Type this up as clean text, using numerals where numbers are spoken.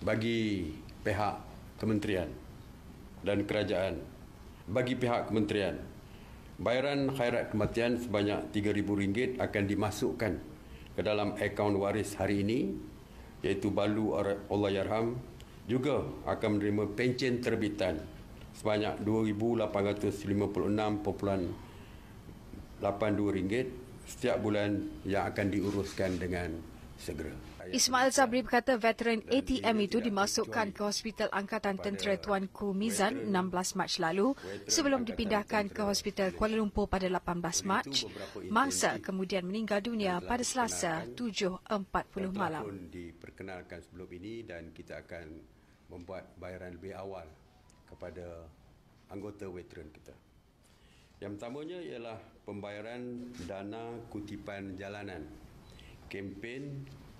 bagi pihak kementerian dan kerajaan. Bagi pihak kementerian, bayaran khairat kematian sebanyak RM3,000 akan dimasukkan ke dalam akaun waris hari ini, iaitu Balu Allahyarham juga akan menerima pencen terbitan sebanyak RM2,856.82 setiap bulan yang akan diuruskan dengan segera. Ismail Sabri berkata veteran ATM itu dimasukkan ke Hospital Angkatan Tentera Tuanku Mizan 16 Mac lalu sebelum dipindahkan ke Hospital Kuala Lumpur pada 18 Mac. Mangsa kemudian meninggal dunia pada Selasa 7.40 malam. Pun diperkenalkan sebelum ini dan kita akan membuat bayaran lebih awal kepada anggota veteran kita. Yang pertamanya ialah pembayaran dana kutipan jalanan, kempen